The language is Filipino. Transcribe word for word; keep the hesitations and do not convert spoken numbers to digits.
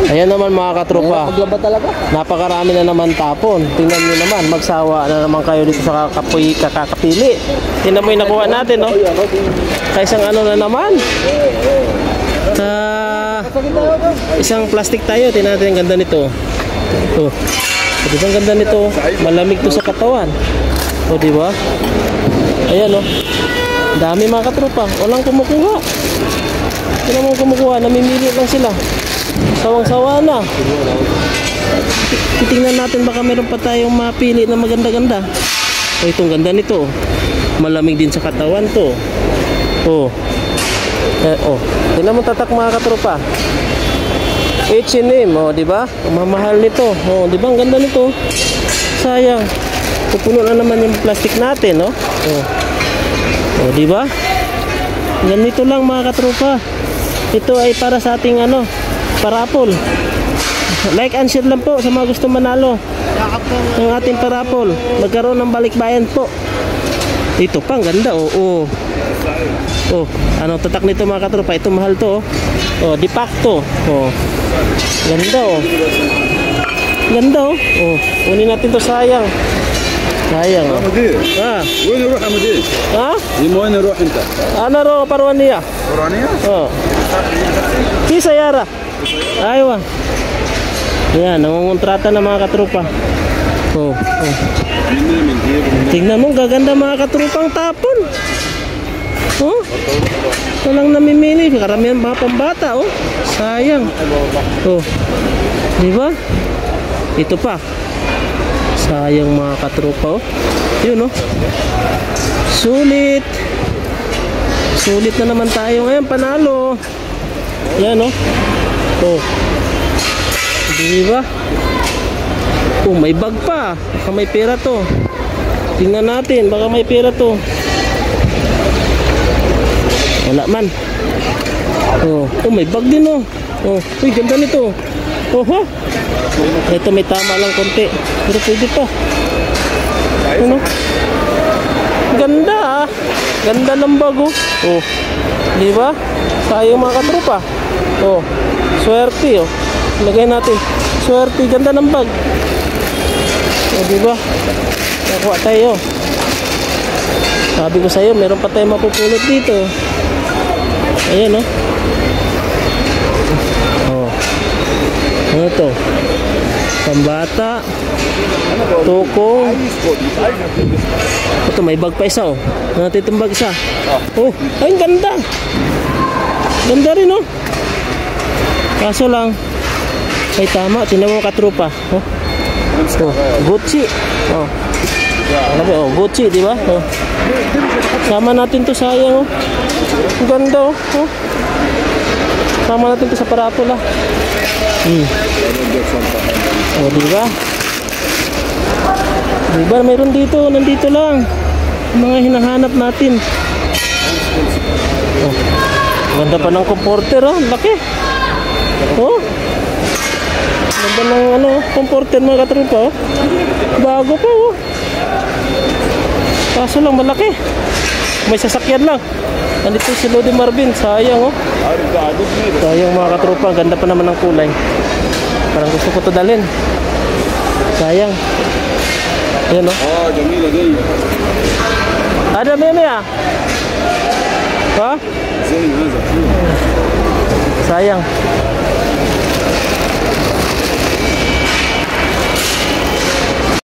Ayan naman mga katropa. Maglaba talaga. Napakarami na naman tapon. Tingnan niyo naman, magsawa na naman kayo dito sa kakapoy kakakapili. Tingnan mo yung nakuha natin, no? Sa isang ano na naman. Sa isang plastic tayo. Tingnan natin ang ganda nito. Ito. Di ba ang ganda nito? Malamig to sa katawan. O, di ba? Ayan, no? Dami mga katropa. Walang kumukuha. Tingnan mo kumukuha. Namimili lang sila. Sawang-sawa na. Titingnan natin baka meron pa tayong mapili na maganda-ganda. O, itong ganda nito. Malamig din sa katawan to. Oh. Eh, oh. Tingnan mo tatak mga katropa. H and M, oh, di ba? Mamahal nito. Oh, di ba ang ganda nito? Sayang. Pupuno na naman yung plastic natin, no? Oh. Oh, di ba? Ganito lang mga katropa. Ito ay para sa ating ano, parapol. Like and share lang po sa mga gusto manalo ng ating parapol. Magkaroon ng balikbayan po. Ito pa, ang ganda, oh. Oh. Oh, ano tatak nito mga katropa? Ito mahal to, oh. Oh, de facto. Oh. Ganda, oh. Ganda, oh. Oh, kunin natin to, sayang. Sayang, oh. Ah. وين نروح يا مدير؟ ها؟ وين نروح انت؟ أنا رو بروانية. برانية؟ Oh. في سيارة. Aywa. Yan, nangungontrata na mga katropa. Oh, oh. Tingnan mo, gaganda mga katropang tapon. Oh. Walang namimili, karamihan mga pambata, oh. Sayang. Oh. Di ba? Ito pa. Sayang mga katropa, oh. Yun, oh. Sulit. Sulit na naman tayo ngayon, panalo. Yan, oh. Oh. Di ba? Oh, may bag pa. Baka may pera to. Tingnan natin, baka may pera to. Wala man. Oh, oh may bag din, oh. Oh, uy, ganda nito. Oh, ha? Ito may tama lang konti. Pero pwede pa. Ano? Ganda, ah. Ganda ng bag, oh. Oh. Di ba? Tayo mga katropa. Oh. Swerte, oh. Lagay natin. Swerte, ganda ng bag. Oh, di ba? Nakuha tayo. Sabi ko sa iyo, meron pa tayong mapupulot dito. Ayan, oh. Oh. Ano to? Pambata. Tukong. Ito, may bag pa isa, oh. Ano natin itong bag isa? Oh, ay, ganda. Ganda rin, oh. Kaso lang, ay tama, tinan mo katrupa. Oh. Oh, Gucci. Oh. Alam mo, oh, Gucci, di ba? Oh. Sama natin to, sayang, oh. Ganda, oh. Oh. Sama natin to sa parapola. Hmm. Oh, di ba? Di ba, mayroon dito, nandito lang. Mga hinahanap natin. Oh. Ganda pa ng comforter, oh. Laki. Oh. Ganda ng ano, comforter mga katropa, oh. Bago pa, oh. Kaso lang malaki. May sasakyan lang. Nandito si Lodi Marvin, sayang, oh. Sayang mga katropa, ganda pa naman ng kulay. Parang gusto ko to dalhin. Sayang. Ayan, oh. اه جميلة دي. Ada meme ya? Ha? زي هذا. Sayang.